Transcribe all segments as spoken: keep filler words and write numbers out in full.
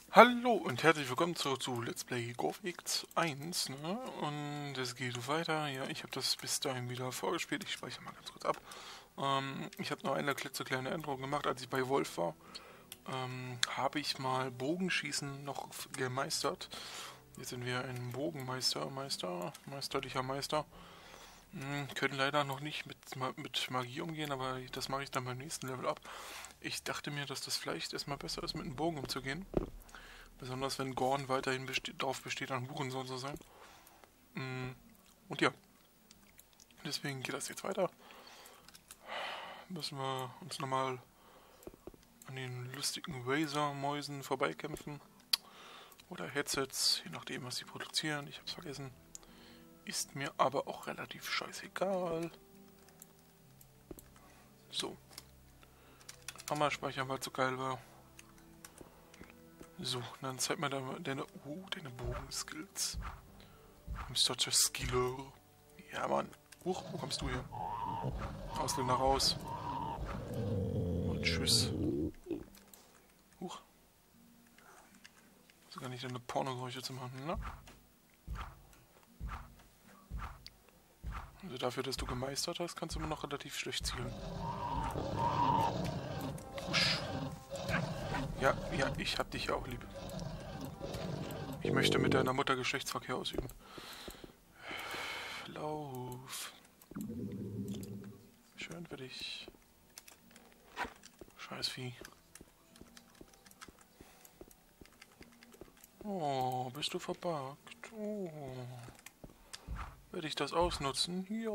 Hallo und herzlich willkommen zurück zu Let's Play GovX eins, ne? Und es geht weiter. Ja, ich habe das bis dahin wieder vorgespielt. Ich speichere mal ganz kurz ab. Ähm, ich habe noch eine klitzekleine Änderung gemacht, als ich bei Wolf war. Ähm, habe ich mal Bogenschießen noch gemeistert. Jetzt sind wir ein Bogenmeister, Meister, meisterlicher Meister. Hm, können leider noch nicht mit, mit Magie umgehen, aber das mache ich dann beim nächsten Level ab. Ich dachte mir, dass das vielleicht erstmal besser ist, mit einem Bogen umzugehen. Besonders wenn Gorn weiterhin beste darauf besteht, ein Hurensohn zu sein. Und ja, deswegen geht das jetzt weiter. Müssen wir uns nochmal an den lustigen Razer-Mäusen vorbeikämpfen. Oder Headsets, je nachdem, was sie produzieren. Ich hab's vergessen. Ist mir aber auch relativ scheißegal. So. Nochmal speichern, weil es so geil war. So, dann zeig mir deine, uh, deine Bogenskills. I'm such a skiller. Ja, Mann. Huch, wo kommst du hier? Ausländer raus. Und tschüss. Huch. Sogar nicht deine Pornogeräusche zu machen, ne? Also dafür, dass du gemeistert hast, kannst du immer noch relativ schlecht zielen. Husch. Ja, ja, ich hab dich ja auch lieb. Ich möchte mit deiner Mutter Geschlechtsverkehr ausüben. Lauf. Schön für dich. Scheiß Vieh. Oh, bist du verbuggt? Oh. Werde ich das ausnutzen? Ja.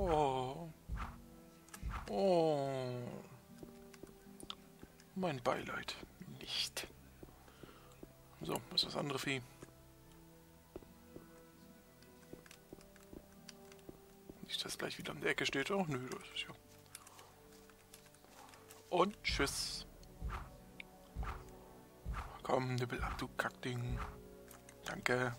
Oh. Mein Beileid. Nicht. So, was ist das andere Vieh? Nicht, dass gleich wieder an der Ecke steht. Oh, nö, das ist ja. Und tschüss. Komm, nibbel ab, du Kackding. Danke.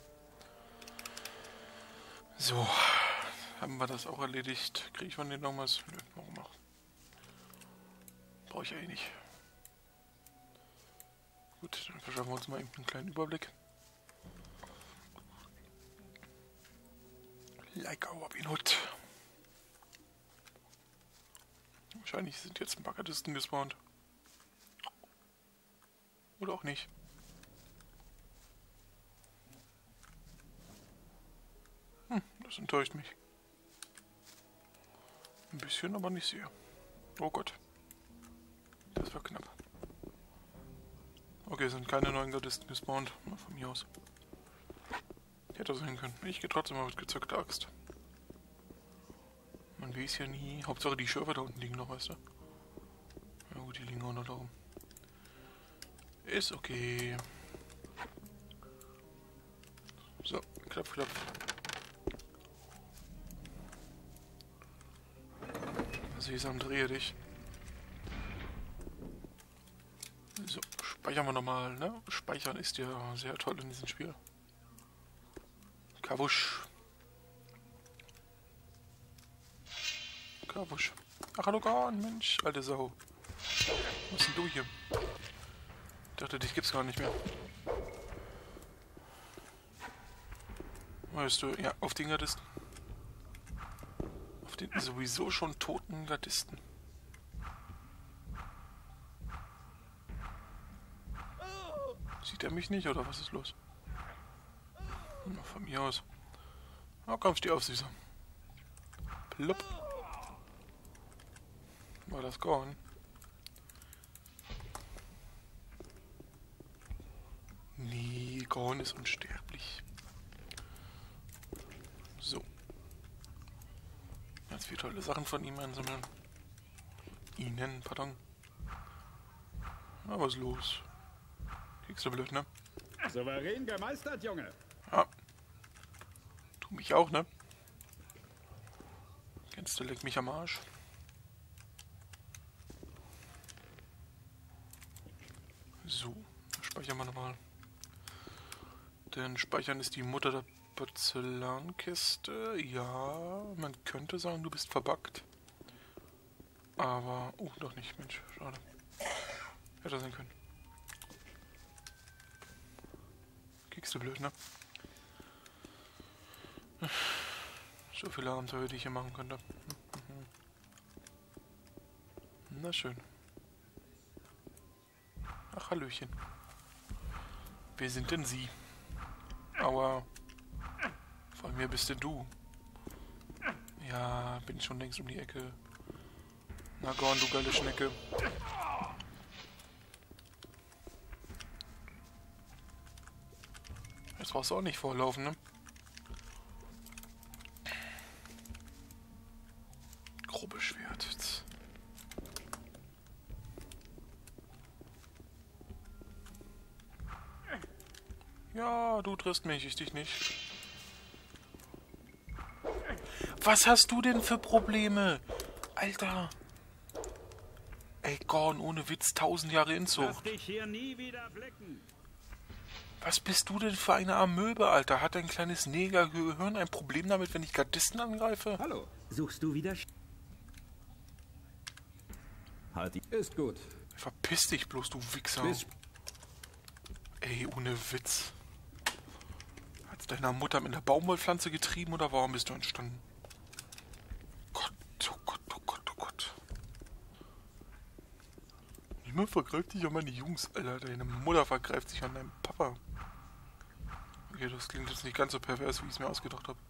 So. Haben wir das auch erledigt? Kriege ich von denen noch was? Nö, warum noch? Brauche ich ja eh nicht. Gut, dann verschaffen wir uns mal eben einen kleinen Überblick. Like our Robin Hood. Wahrscheinlich sind jetzt ein paar Gardisten gespawnt. Oder auch nicht. Hm, das enttäuscht mich. Ein bisschen, aber nicht sehr. Oh Gott. Das war knapp. Okay, sind keine neuen Gardisten gespawnt. Mal von mir aus. Hätte sein können. Ich gehe trotzdem mal mit gezückter Axt. Man weiß ja nie. Hauptsache die Schürfer da unten liegen noch, weißt du? Ja gut, die liegen auch noch da oben. Ist okay. So, klapp, klapp. Sesam, drehe dich. So, speichern wir nochmal, ne? Speichern ist ja sehr toll in diesem Spiel. Kawusch. Kawusch. Ach, hallo Gorn, Mensch, alte Sau. Was ist denn du hier? Ich dachte, dich gibt's gar nicht mehr. Weißt du, ja, auf den Gardisten. Auf den sowieso schon toten Gardisten. Sieht er mich nicht, oder was ist los? Na, von mir aus. Na komm, steh auf, Süßer. Plopp. War das Gorn? Nee, Gorn ist unsterblich. So. Ganz viele tolle Sachen von ihm einsammeln. Ihnen, pardon. Na, was ist los? Kriegst du blöd, ne? Souverän gemeistert, Junge. Ja. Du mich auch, ne? Kennst du, leck mich am Arsch. So, speichern wir nochmal. Denn Speichern ist die Mutter der Porzellankiste. Ja, man könnte sagen, du bist verbuggt. Aber, oh, doch nicht, Mensch, schade. Hätte sein können. kriegst du blöd, ne? So viele Abenteuer, die ich hier machen könnte. Na schön. Ach, Hallöchen. Wer sind denn Sie? Aua. Von mir bist denn du? Ja, bin schon längst um die Ecke. Na Gorn, du geile Schnecke. Jetzt brauchst du auch nicht vorlaufen, ne? Grobe Schwert. Jetzt. Ja, du triffst mich, ich dich nicht. Was hast du denn für Probleme? Alter. Ey, Gorn, ohne Witz, tausend Jahre Inzucht. Lass dich hier nie wieder blicken. Was bist du denn für eine Amöbe, Alter? Hat dein kleines Negergehirn ein Problem damit, wenn ich Gardisten angreife? Hallo. Suchst du wieder... Sch Halt die... Ist gut. Verpiss dich bloß, du Wichser. Bis... Ey, ohne Witz. Hat's deiner Mutter mit der Baumwollpflanze getrieben oder warum bist du entstanden? Gott, oh Gott, oh Gott, oh Gott. Niemand vergreift sich an meine Jungs, Alter. Deine Mutter vergreift sich an deinen Papa. Okay, das klingt jetzt nicht ganz so pervers, wie ich es mir ausgedacht habe.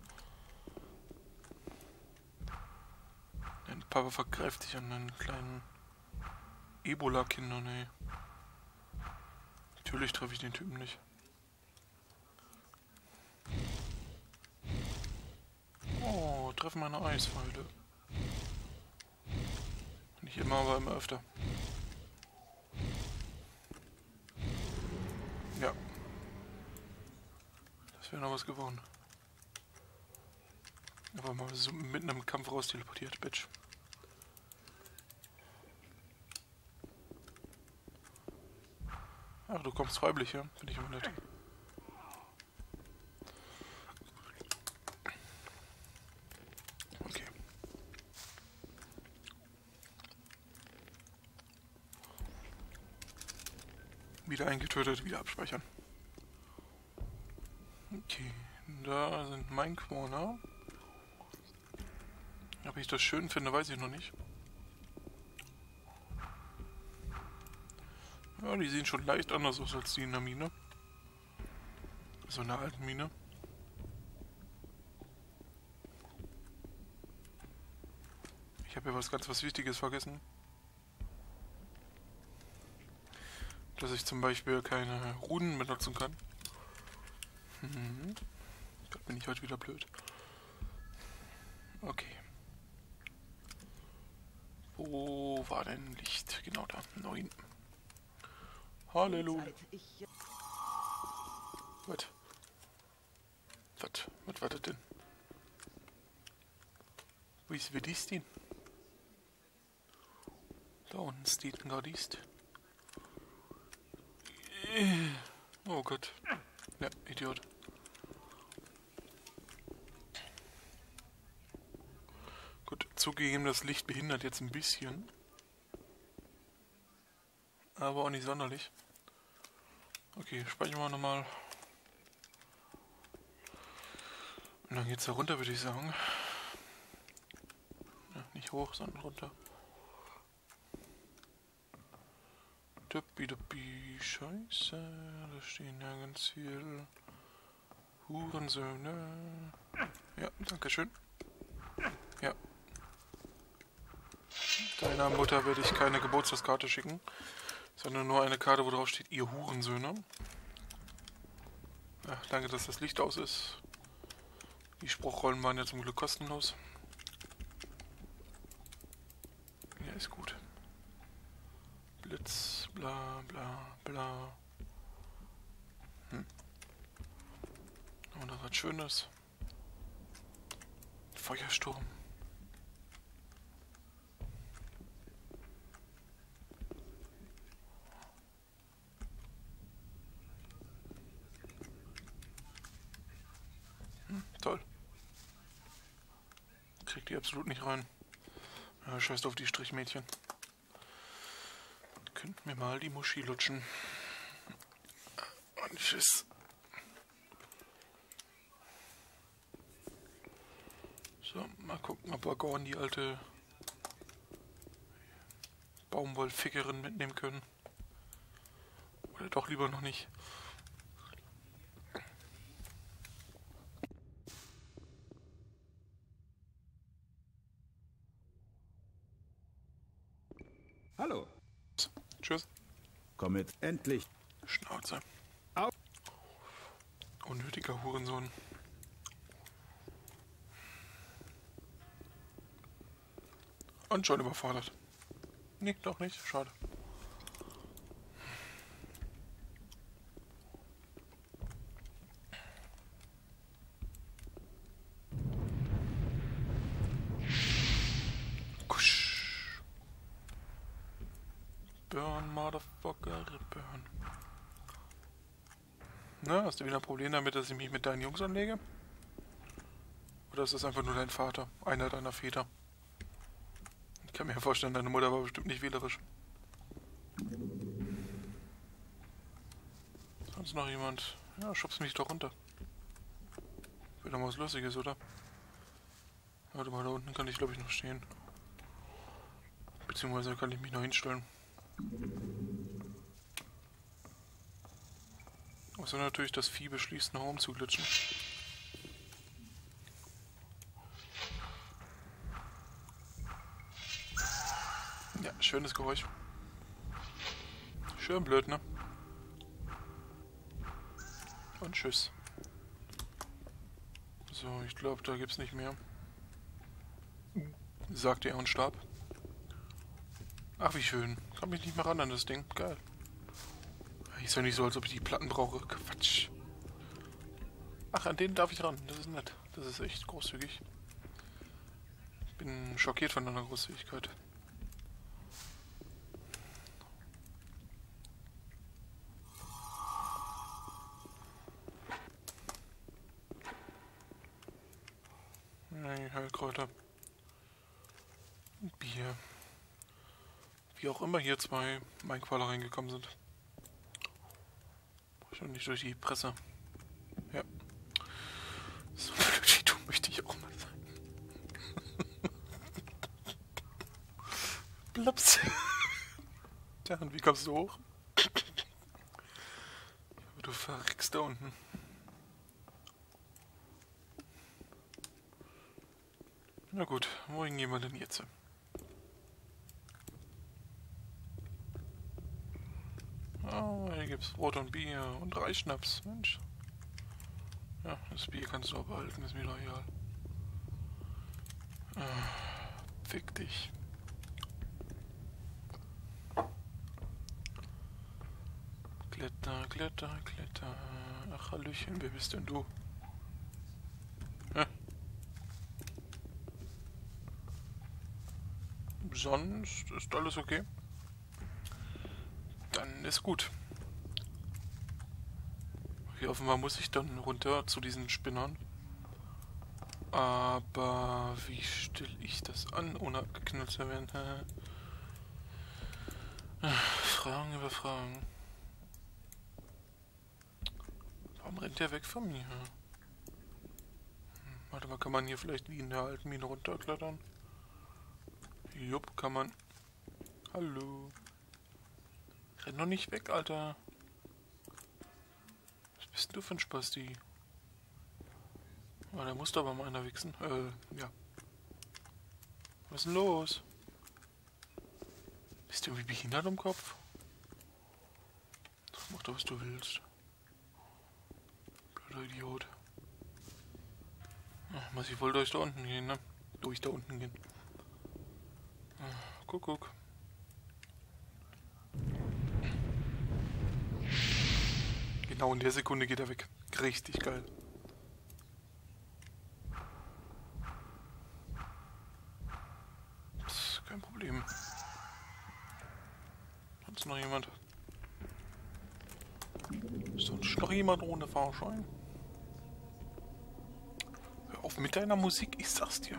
Dein Papa vergreift sich an deinen kleinen Ebola-Kindern, ey. Natürlich treffe ich den Typen nicht. Oh, treffen meine Eisfeinde. Nicht immer, aber immer öfter. Ja. Das wäre noch was geworden. Aber mal so mitten im Kampf raus teleportiert, Bitch. Ach, du kommst freiwillig, ja? Finde ich immer nett. Okay. Wieder eingetötet, wieder abspeichern. Okay, da sind mein Corner. Ob ich das schön finde, weiß ich noch nicht. Ja, die sehen schon leicht anders aus als die in der Mine. So in der alten Mine. Ich habe ja was ganz was Wichtiges vergessen. Dass ich zum Beispiel keine Runen benutzen kann. Mhm. Da bin ich heute wieder blöd. Okay. Wo war denn Licht? Genau da. neun. Halleluja. Was? Was? Was war das denn? Wo ist wie dies denn? Da unten steht ein Gardist. Oh Gott. Ja, Idiot. Gut, zugegeben, das Licht behindert jetzt ein bisschen. Aber auch nicht sonderlich. Okay, speichern wir nochmal. Und dann geht's da runter, würde ich sagen. Ja, nicht hoch, sondern runter. Duppi duppi, scheiße. Da stehen ja ganz viel Hurensöhne. Ja, danke schön. Ja. Deiner Mutter werde ich keine Geburtstagskarte schicken, sondern nur eine Karte, wo drauf steht, ihr Hurensöhne. Ja, danke, dass das Licht aus ist. Die Spruchrollen waren ja zum Glück kostenlos. Ja, ist gut. Blitz, bla bla bla. Hm. Und da was Schönes. Feuersturm. Hm, toll. Kriegt die absolut nicht rein. Ja, scheiß auf die Strichmädchen. Könnt mir mal die Muschi lutschen. Und tschüss. So, mal gucken, ob wir Gorn die alte Baumwollfickerin mitnehmen können. Oder doch lieber noch nicht. Hallo. Tschüss. Komm mit. Endlich. Schnauze. Au. Unnötiger Hurensohn. Und schon überfordert. Nee, doch nicht. Schade. Kusch. Burn, Motherfucker, burn. Na, hast du wieder ein Problem damit, dass ich mich mit deinen Jungs anlege? Oder ist das einfach nur dein Vater? Einer deiner Väter? Ich kann mir vorstellen, deine Mutter war bestimmt nicht wählerisch. Sonst noch jemand? Ja, schubst mich doch runter. Wird doch mal was Lustiges, oder? Warte mal, da unten kann ich glaube ich noch stehen. Beziehungsweise kann ich mich noch hinstellen. Außer natürlich das Vieh beschließt, nach oben zu glitschen. Ja, schönes Geräusch. Schön blöd, ne? Und tschüss. So, ich glaube, da gibt's nicht mehr. Sagte er und starb. Ach, wie schön. Kann mich nicht mehr ran an das Ding. Geil. Ist ja nicht so, als ob ich die Platten brauche. Quatsch. Ach, an denen darf ich ran. Das ist nett. Das ist echt großzügig. Ich bin schockiert von deiner Großzügigkeit. Nee, Heilkräuter. Bier. Wie auch immer hier zwei Mainqualer reingekommen sind. Schon nicht durch die Presse. Ja. So blöd wie du möchte ich auch mal sein. Blaps. Tja, und wie kommst du hoch? Du verreckst da unten. Na gut, wohin gehen wir denn jetzt? Oh, hier gibt's Brot und Bier und Reisschnaps. Mensch. Ja, das Bier kannst du auch behalten, ist mir doch egal. Ah, fick dich. Kletter, kletter, kletter. Ach, Hallöchen, wer bist denn du? Hä? Sonst ist alles okay. Dann ist gut. Okay, offenbar muss ich dann runter zu diesen Spinnern. Aber wie stelle ich das an, ohne abgeknallt zu werden? Fragen über Fragen. Warum rennt der weg von mir? Hm, warte mal, kann man hier vielleicht wie in der alten Mine runterklettern? Jupp, kann man. Hallo. Renn doch nicht weg, Alter. Was bist denn du für ein Spasti? Ah, da muss doch aber mal einer wichsen. Äh, ja. Was ist denn los? Bist du irgendwie behindert im Kopf? Mach doch, was du willst. Blöder Idiot. Ach, muss ich wohl durch da unten gehen, ne? Durch da unten gehen. Ach, guck, guck. Genau in der Sekunde geht er weg. Richtig geil. Das ist kein Problem. Hat's noch jemand? Ist sonst noch jemand ohne Fahrschein? Hör auf mit deiner Musik, ich sag's dir.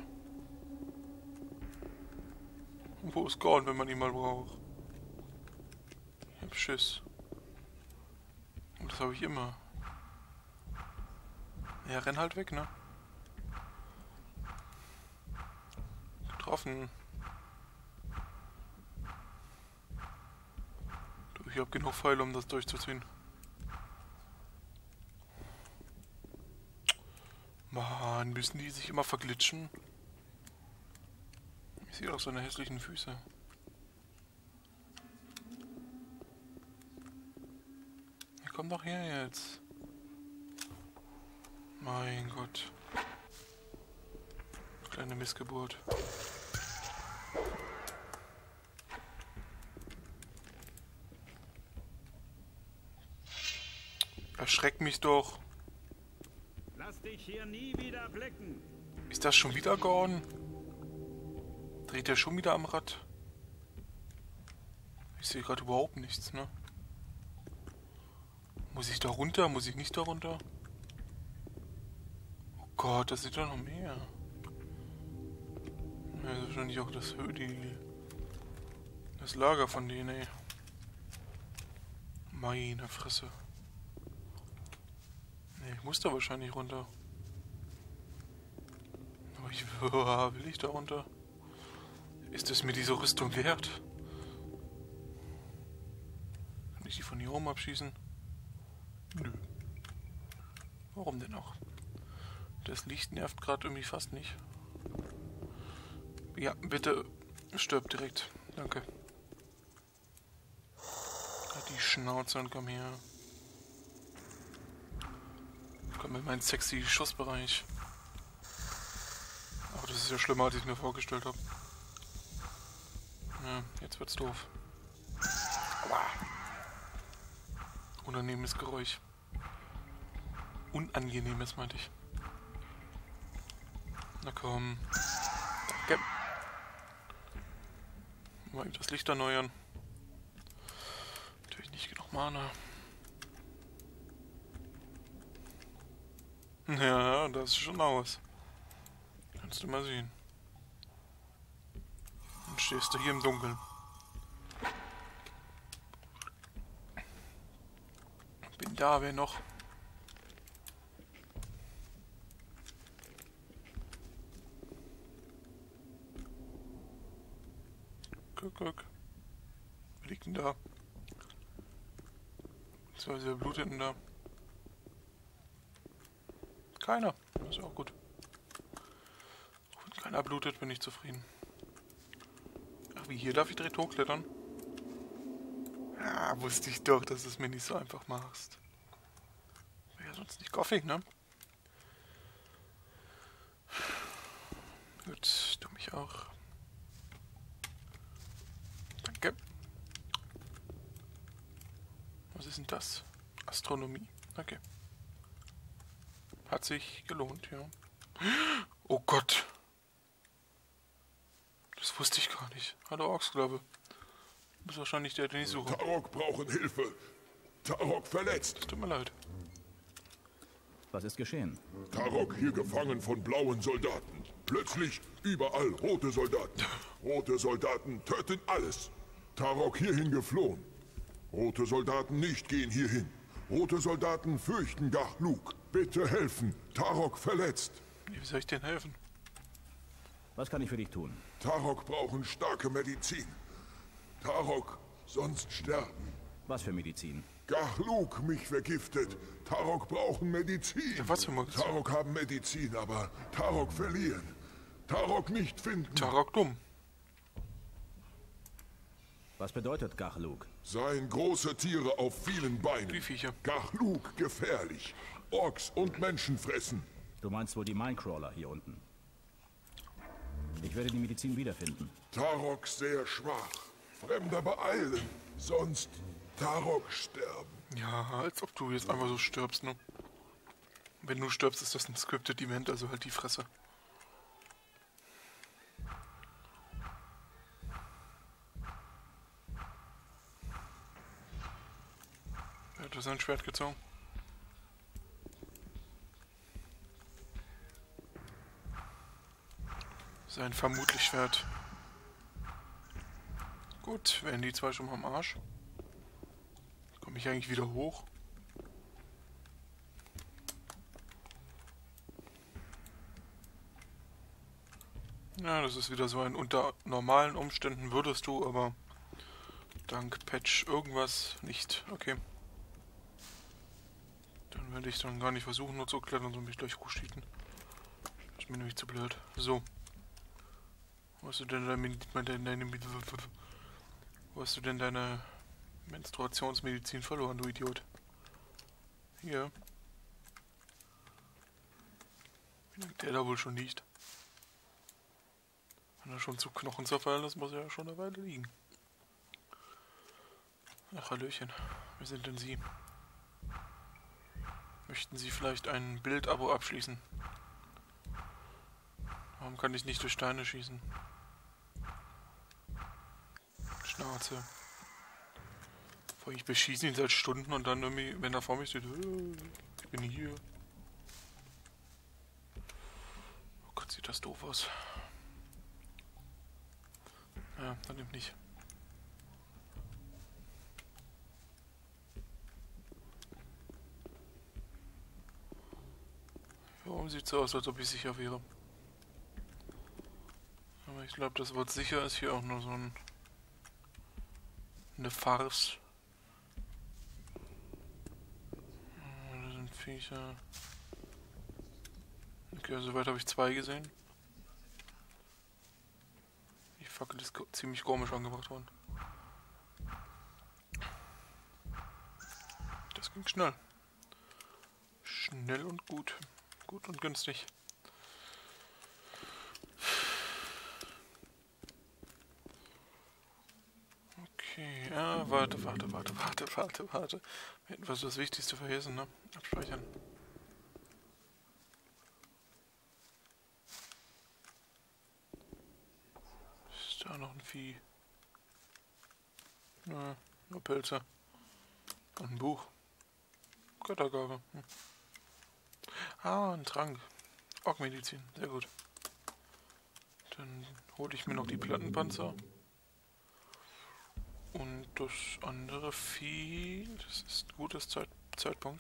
Und wo ist Gordon, wenn man ihn mal braucht? Ich hab Schiss. Und das habe ich immer. Ja, renn halt weg, ne? getroffen. Du, ich hab genug Pfeile, um das durchzuziehen. Mann, müssen die sich immer verglitschen? Ich sehe doch so eine hässlichen Füße. Ja, komm doch her jetzt. Mein Gott. Kleine Missgeburt. Erschreck mich doch. Lass dich hier nie wieder blicken. Ist das schon wieder Gorn? Dreht er schon wieder am Rad? Ich sehe gerade überhaupt nichts, ne? Muss ich da runter? Muss ich nicht da runter? Oh Gott, das sind doch noch mehr. Ja, das ist wahrscheinlich auch das die, das Lager von denen, ey. Meine Fresse. Ne, ich muss da wahrscheinlich runter. Aber ich will ich da runter? Ist es mir diese Rüstung wert? Kann ich die von hier oben abschießen? Nö. Warum denn auch? Das Licht nervt gerade irgendwie fast nicht. Ja, bitte stirb direkt. Danke. Halt die Schnauze und komm her. Komm in meinen sexy Schussbereich. Aber das ist ja schlimmer, als ich mir vorgestellt habe. Ja, jetzt wird's doof. Aua. Unangenehmes Geräusch. Unangenehmes, meinte ich. Na komm. Danke. Mal eben das Licht erneuern. Natürlich nicht genug Mana. Ja, das ist schon aus. Kannst du mal sehen. Dann stehst du hier im Dunkeln. Bin da, wer noch? Guck, guck. Wer liegt denn da? Beziehungsweise wer blutet denn da? Keiner. Das ist auch gut. Auch wenn keiner blutet, bin ich zufrieden. Ach, wie hier darf ich direkt hochklettern? Ja, wusste ich doch, dass du es mir nicht so einfach machst. Wäre ja sonst nicht Gothic, ne? Gut, du mich auch. Danke. Was ist denn das? Astronomie. Okay. Hat sich gelohnt, ja. Oh Gott. Das wusste ich gar nicht. Hallo Orksklave. Du bist wahrscheinlich der, den ich suche. Tarok brauchen Hilfe. Tarok verletzt. Tut mir leid. Was ist geschehen? Tarok hier gefangen von blauen Soldaten. Plötzlich überall rote Soldaten. Rote Soldaten töten alles. Tarok hierhin geflohen. Rote Soldaten nicht gehen hierhin. Rote Soldaten fürchten Gachluk. Bitte helfen. Tarok verletzt. Wie soll ich denn helfen? Was kann ich für dich tun? Tarok brauchen starke Medizin. Tarok sonst sterben. Was für Medizin? Gachluk mich vergiftet. Tarok brauchen Medizin. Ja, was für Medizin? Tarok haben Medizin, aber Tarok verlieren. Tarok nicht finden. Tarok dumm. Was bedeutet Gachluk? Seien große Tiere auf vielen Beinen. Die Viecher. Gachluk gefährlich. Orks und Menschen fressen. Du meinst wohl die Minecrawler hier unten. Ich werde die Medizin wiederfinden. Tarok sehr schwach. Fremder beeilen. Sonst Tarok sterben. Ja, als ob du jetzt einfach so stirbst, ne? Wenn du stirbst, ist das ein Scripted Event, also halt die Fresse. Er hat sein Schwert gezogen. Sein vermutlich Schwert. Gut, wären die zwei schon mal am Arsch. Komme ich eigentlich wieder hoch? Ja, das ist wieder so ein unter normalen Umständen würdest du, aber dank Patch irgendwas nicht. Okay. Dann werde ich dann gar nicht versuchen, nur zu klettern, sondern mich gleich hochschießen. Das ist mir nämlich zu blöd. So. Wo hast du denn deine, deine, deine, wo hast du denn deine Menstruationsmedizin verloren, du Idiot? Hier. Wie lange der da wohl schon liegt? Wenn er schon zu Knochen zerfallen ist, muss er ja schon eine Weile liegen. Ach, Hallöchen. Wer sind denn Sie? Möchten Sie vielleicht ein Bildabo abschließen? Warum kann ich nicht durch Steine schießen? Schnauze. Ich beschieße ihn seit Stunden und dann irgendwie, wenn er vor mir steht, ich bin hier. Oh Gott, sieht das doof aus. Ja, dann eben nicht. Warum sieht es so aus, als ob ich sicher wäre? Aber ich glaube, das Wort sicher ist hier auch nur so ein eine Farce. Das sind Viecher. Okay, soweit habe ich zwei gesehen. Die Fackel ist ziemlich komisch angebracht worden. Das ging schnell. Schnell und gut. Gut und günstig. Okay, ja, warte, warte, warte, warte, warte, warte. Wir hätten was das Wichtigste vergessen, ne? Abspeichern. Ist da noch ein Vieh? Nö, nur Pilze. Und ein Buch. Göttergabe. Hm. Ah, ein Trank. Orkmedizin, sehr gut. Dann hole ich mir noch die Plattenpanzer. Und das andere Vieh, das ist ein gutes Zeit Zeitpunkt.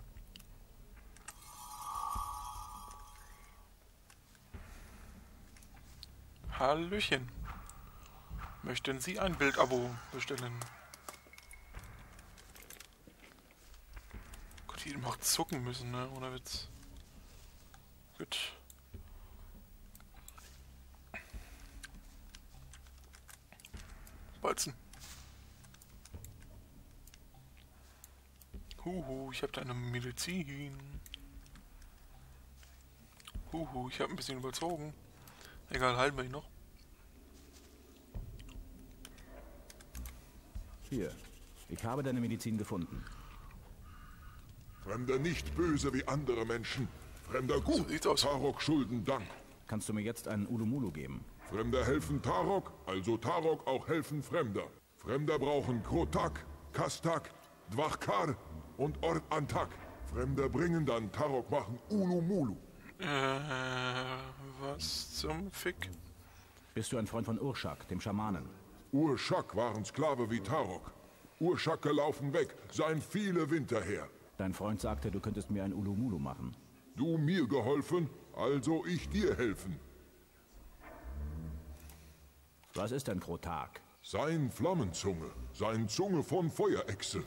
Hallöchen. Möchten Sie ein Bildabo bestellen? Gott, die macht zucken müssen, ne? Ohne Witz. Gut. Bolzen. Huhu, ich habe da eine Medizin. Huhu, ich habe ein bisschen überzogen. Egal, halten wir ihn noch. Hier, ich habe deine Medizin gefunden. Fremder nicht böse wie andere Menschen. Fremder gut. So sieht's aus. Tarok schulden Dank. Kannst du mir jetzt einen Ulumulu geben? Fremder helfen Tarok, also Tarok auch helfen Fremder. Fremder brauchen Krotak, Kastak, Dwachkar und Ort Antak. Fremder bringen dann Tarok machen Ulumulu. Äh, was zum Fick? Bist du ein Freund von Urshak, dem Schamanen? Urshak waren Sklave wie Tarok. Urshake laufen weg, seien viele Winter her. Dein Freund sagte, du könntest mir ein Ulumulu machen. Du mir geholfen, also ich dir helfen. Was ist ein Krotak? Sein Flammenzunge, sein Zunge von Feuerechse.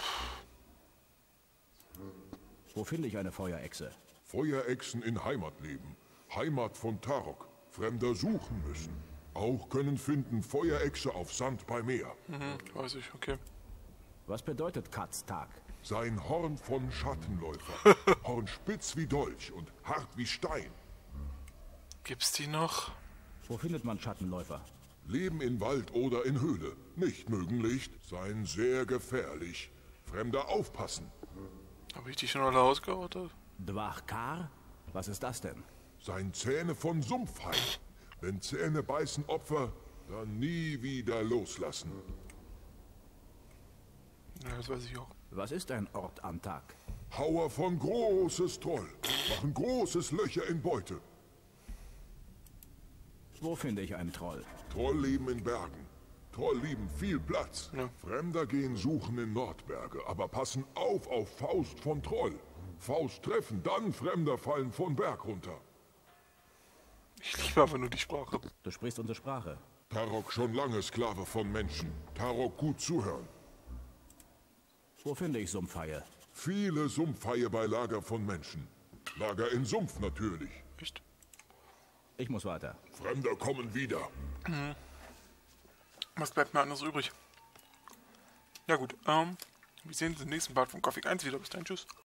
Wo finde ich eine Feuerechse? Feuerechsen in Heimatleben. Heimat von Tarok. Fremder suchen müssen. Auch können finden Feuerechse auf Sand bei Meer. Mhm, weiß ich, okay. Was bedeutet Katztag? Sein Horn von Schattenläufer. Horn spitz wie Dolch und hart wie Stein. Gibt's die noch? Wo findet man Schattenläufer? Leben in Wald oder in Höhle. Nicht mögen Licht. Seien sehr gefährlich. Fremder aufpassen. Habe ich die schon alle ausgerottet? Dwachkar? Was ist das denn? Sein Zähne von Sumpfheit. Wenn Zähne beißen Opfer, dann nie wieder loslassen. Ja, das weiß ich auch. Was ist ein Ort Antak? Hauer von großes Troll. Machen großes Löcher in Beute. Wo finde ich einen Troll? Troll leben in Bergen. Troll lieben viel Platz. Ja. Fremder gehen suchen in Nordberge, aber passen auf auf Faust von Troll. Faust treffen, dann Fremder fallen von Berg runter. Ich liebe einfach nur die Sprache. Du sprichst unsere Sprache. Tarok schon lange Sklave von Menschen. Tarok gut zuhören. Wo finde ich Sumpfhaie? Viele Sumpfhaie bei Lager von Menschen. Lager in Sumpf natürlich. Echt? Ich muss weiter. Fremder kommen wieder. Mhm. Was bleibt mir anderes übrig? Ja gut, ähm, wir sehen uns im nächsten Part von Gothic eins wieder. Bis dann, tschüss.